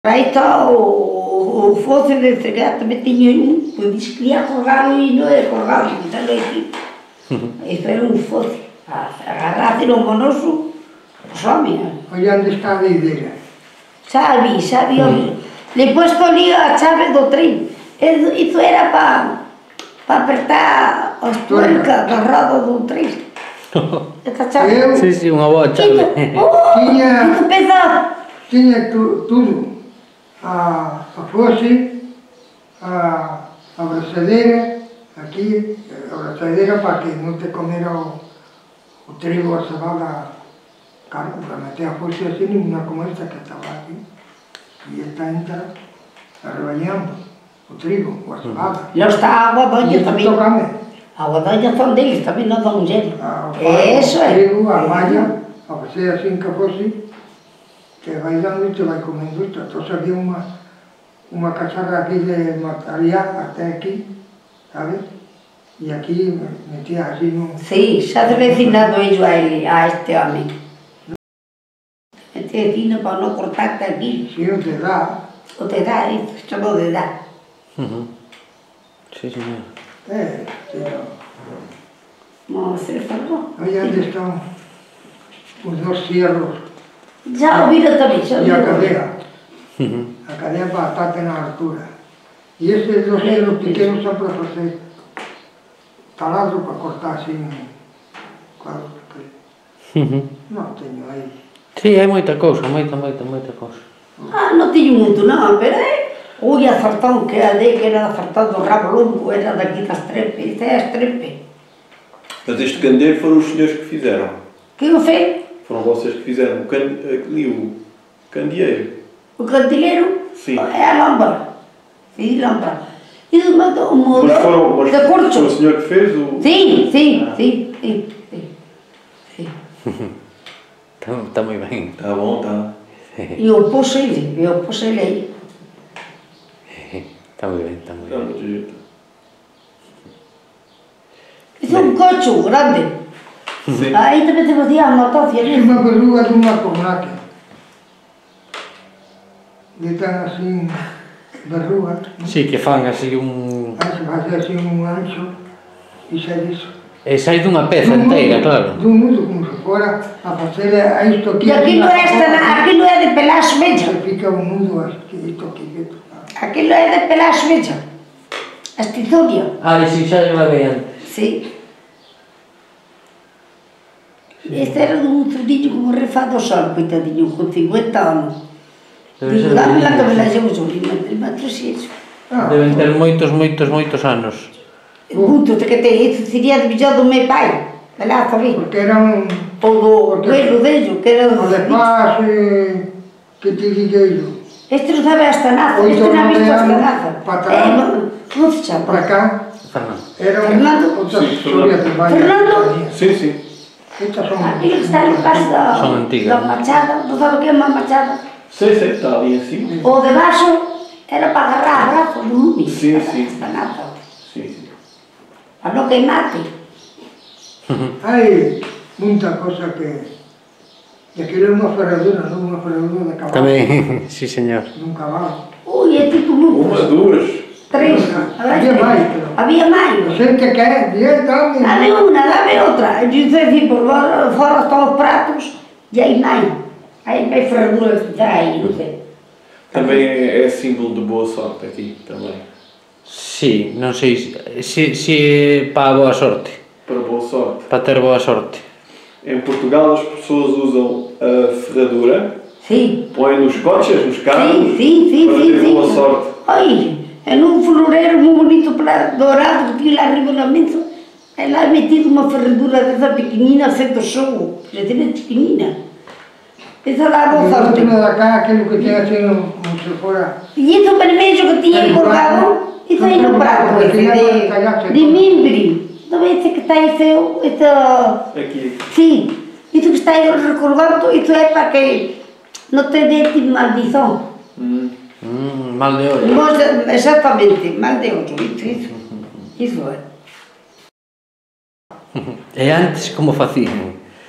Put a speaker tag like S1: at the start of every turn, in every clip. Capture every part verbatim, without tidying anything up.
S1: Aí está o, o fosse desse gato, também tinha um, eu disse que ia colgá-lo e não ia colgá-lo, então aqui. Isso era um fosse, agarrar-se no monoso, os homens.
S2: Olha onde está a videira.
S1: Sabe, sabe, hum. Depois colhi a chave do trem, isso era para, para apertar as tuercas da roda do trem. Essa chave.
S2: Eu?
S3: Sim, sim, uma boa chave.
S1: Oh,
S2: Tinha-
S1: muito pesado.
S2: Tinha tu, tudo. A, a fosse, a, a braçadeira, aqui, a braçadeira para que não te comera o, o trigo, a cebada, claro, para meter a fosse assim, uma como esta que estava aqui, e esta entra arrebanhando o trigo, o a cebada.
S1: Lá está a água
S2: E
S1: doida
S2: esto
S1: também.
S2: toca-me.
S1: A água doida são deles, também não dão jeito.
S2: A,
S1: Isso
S2: o
S1: é.
S2: trigo, a malha, a fazer assim que fosse, te vai dando e te vai comendo isto. Entonces había uma, uma cacharra aqui de mataria até aqui, sabes? E aqui metia assim no...
S1: Sim, já te he ensinado isso a ele, a este homem. Te ensina para não cortar-te aqui.
S2: Si no te dá,
S1: O te dá, isso chamou de dar.
S3: Uhum. Sim, senhor.
S2: é, pero...
S1: Não se falou.
S2: Olha onde estão os dois cierros
S1: Já ouviram também, já
S2: e a
S1: ouviram.
S2: cadeia.
S3: Uhum.
S2: A cadeia para estar na altura. E esses dois cierros pequenos são para fazer taladro para cortar assim, quadro, porque
S3: Uhum.
S2: não tenho aí.
S3: Sim, é moita cousa, moita, moita, moita cousa.
S1: Ah, não tinha muito não, pero é. Ui, a fartão que era de, que era a fartão do rabo longo, era daqui das trepes, isso é as trepes.
S4: Mas este candeeiro foram os senhores que fizeram.
S1: Que eu fiz?
S4: Foram vocês que fizeram. O can... ali o candeeiro.
S1: O cantileiro
S4: Sim.
S1: é a lâmpada. Fiz lâmpada. E o motor, o motor
S4: Mas foram, mas
S1: de
S4: foi o
S1: corcho.
S4: senhor que fez o...
S1: Sim, sim,
S4: Ah.
S1: sim, sim, sim, sim.
S3: Está, está moi ben.
S4: Tá bom, tá.
S1: E eu pus ele, eu pus ele aí.
S3: Está moi ben, está moi
S4: Tá
S3: ben.
S4: muito jeito.
S1: Isso é um cocho grande.
S4: Sim.
S1: Aí também te fazia a notócia,
S2: É
S1: né?
S2: uma verruga de uma cornaca. E estão assim, verruga.
S3: Sí, que fan así un...
S2: Aí se faz assim um ancho e sai disso.
S3: E sai dunha peza inteira, claro.
S2: De um nudo, como se fora a fazer a isto aqui.
S1: E aquilo é, esta, aquilo é de pelas mecha.
S2: Se fica um nudo aqui, isto aqui dentro.
S1: Aquilo é de pelas mecha. A titúria.
S3: Ah, e si, xa lle lavei antes.
S1: Sim. Este era de um tudinho como refado sol, coitadinho, com cinquenta anos.
S3: Debe
S1: Digo,
S3: ser
S1: dame lá que me la
S3: bonito.
S1: llevo yo, y me trouxe isso.
S2: Ah,
S3: Deben ter moitos, moitos, moitos anos.
S1: Muito, que tem, isso seria de bilhão do meu pai. Olha lá, também.
S2: porque era um...
S1: Ou do velho dele, que era
S2: O de
S1: do...
S2: paz, eh, que te diga eu.
S1: Este não sabe esta nada,
S2: Oito,
S1: este não ha
S2: nove
S1: visto esta
S2: anos,
S1: nada.
S2: para trás.
S1: É, não, como se chama?
S2: Para cá,
S3: Fernando.
S2: era um...
S1: Fernando?
S2: outra
S4: Sim,
S2: história de baile.
S1: Fernando?
S4: Sim, sim.
S2: Estas são...
S1: Aquilo que está no caso da,
S3: São antigas,
S1: da
S3: não?
S1: machada, não sabe o que é uma machada?
S4: Sim, sim. Está ali em cima.
S1: Ou debaixo era para agarrar a braço do homem.
S4: Sim, sim.
S1: Esta nada.
S4: Sim, sim.
S1: Para não queimar-te.
S2: Hai muita coisa que... E aquilo é uma ferradura, não uma ferradura de cavalo.
S3: Tamén, sí, señor.
S2: De um cavalo.
S1: Ui, é tipo
S4: Uma,
S1: lucas.
S4: duas.
S1: Três.
S2: Havia mais, pero...
S1: Havia mais.
S2: A gente quer, diez, dá-me...
S1: Dame uma, dame outra. Diz assim, por fora fora estão os pratos e aí mais. Aí mais ferraduras que está aí, não sei.
S4: Também é, é símbolo de boa sorte aqui, também.
S3: Sí, non sei se, se, se é para a boa sorte.
S4: Para boa sorte.
S3: Para ter boa sorte.
S4: Em Portugal as pessoas usam a ferradura,
S1: Sim.
S4: põem nos coches, nos carros,
S1: Sim, sim, sim,
S4: para
S1: sim,
S4: ter
S1: sim.
S4: boa sorte.
S1: Ai, é num floreiro muito bonito pra- dourado que tinha lá arriba na mesa. É lá metido uma ferradura dessa pequenina, sendo show. Já tinha pequenina. Essa lá
S2: E
S1: boa
S2: o
S1: sorte.
S2: último da cá, aquilo que tem assim, como se fora...
S1: E esse vermelho que tinha
S2: Aí,
S1: colgado, isso aí no prato, esse de, de mimbre. Não é esse que está aí, seu, esse...
S4: Aqui.
S1: Sim, isso que está aí recolgado, isso é para que não te dê tipo maldição.
S4: Hum.
S3: Mm, mal de olho.
S1: Mas, exatamente, mal de outro, isso, isso, isso é.
S3: E antes como facían?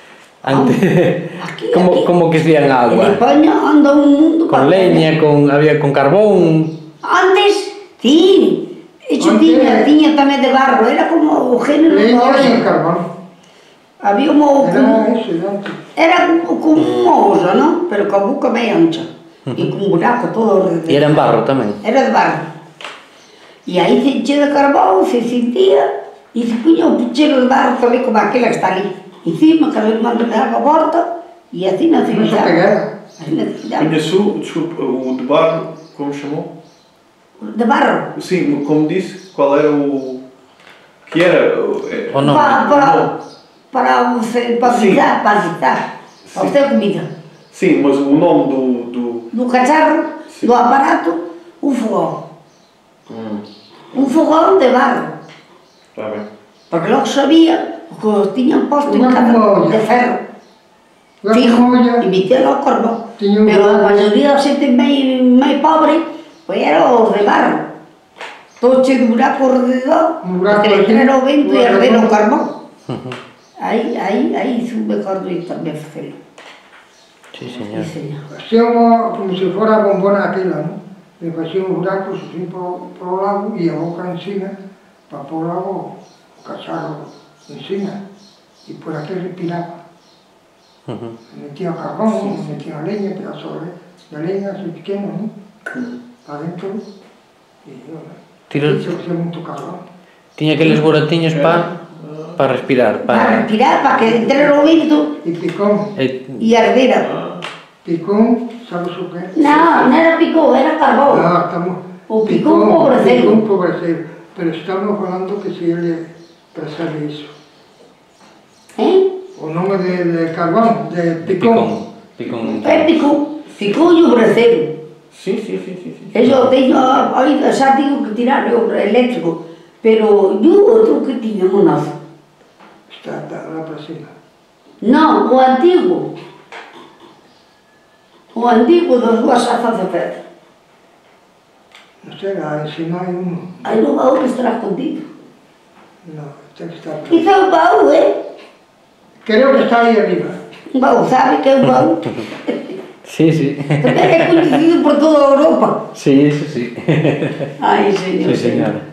S3: Antes,
S1: Aquí,
S3: como,
S1: aquí.
S3: como que hacían
S1: En
S3: agua?
S1: España anda un mundo...
S3: Con leña, con, había con carbón.
S1: Antes, sí. Hecho,
S2: Antes-
S1: tiña, tiña tamén de barro. Era como o género
S2: Leña
S1: da
S2: y
S1: olla.
S2: carbón.
S1: Había un como,
S2: Era eso, era antes.
S1: era como, como unha osa, non? Pero con a boca meio ancha. E con un buraco todo alrededor.
S3: E era en barro tamén.
S1: Era de barro. E aí se enche de carbón, se sentía, e se puña un puchero de barro tamén como aquela que está ali. Encima, cada vez máis de água volta, e así na
S2: No se
S1: civilización.
S2: pegara.
S1: Así na civilización.
S4: Conheço, desculpa, o de barro, como chamou?
S1: De barro.
S4: Sim, como disse, qual era o... que era? o- é-
S3: O nome.
S1: Para, para,
S4: Não.
S1: para, você, para
S4: Sim.
S1: guisar, para guisar. Para
S4: Sim.
S1: fazer comida.
S4: Sim, mas o nome do... do...
S1: Do cacharro,
S4: Sim.
S1: do aparato, um fogão.
S4: Hum,
S1: Um fogão de barro.
S4: está bem.
S1: Porque logo sabia o que tinham posto em
S2: Uma
S1: cada
S2: molha.
S1: de ferro.
S2: La
S1: Fijo,
S2: Comolla
S1: e metia ao carbón.
S2: Tinha un
S1: Pero a
S2: barro.
S1: maioría da xente meio, meio pobre, pois era os de barro. Todo cheo de buraco alrededor,
S2: Un buraco
S1: que le
S2: así,
S1: entrara o vento
S2: un
S1: e arder o
S2: barracón.
S1: carbón. Aí, aí, aí se me acordo de tamén facelo.
S3: Sí,
S1: Sí,
S3: señor.
S1: señor.
S2: Hacíamos como se fuera a bombona aquela, ¿no? Le hacíamos buracos así por, por o lado y a boca encima, para por o lado o cacharro encima. Y por aquí respiraba.
S3: Ujú.
S2: Metía carbón, metía leña, pedazo de, de leña así pequeño, ¿no? Adentro. Y bueno,
S3: Tira-
S2: se hacía mucho carbón.
S3: Tiña aqueles buratiños para pa respirar,
S1: Para
S3: para...
S1: respirar, para que entrara o vento
S2: Y picón,
S3: E,
S1: e ardera.
S2: picón, ¿sabes lo que es?
S1: Non, non era picón, era carbón.
S2: Ah, estamos...
S1: O picón pobrecero.
S2: Picón pobrecero. Pero estamos hablando que si él presale eso.
S1: Eh?
S2: O nome de, de carbón, de picón.
S3: picón. Picón.
S1: É picón. Picón e o braceiro.
S4: Sim, sim, sim, sim, sim.
S1: Eso teño, oído, xa digo que tirar o eléctrico, pero yo outro que tiñamos nós.
S2: Está, está lá para cima.
S1: Non, o antigo. O antigo das dúas azas de pedra.
S2: No sé, lá encima hay uno.
S1: Aí no baú que estará escondido.
S2: No, este que está...
S1: Quizá un baú, eh?
S2: Creo que está ahí arriba.
S1: Un baú, sabe que é un baú?
S3: Sí, sí.
S1: Tamén é coñecido por toda Europa.
S3: Sí, eso sí.
S1: Ai, señor.
S3: Sí, señora.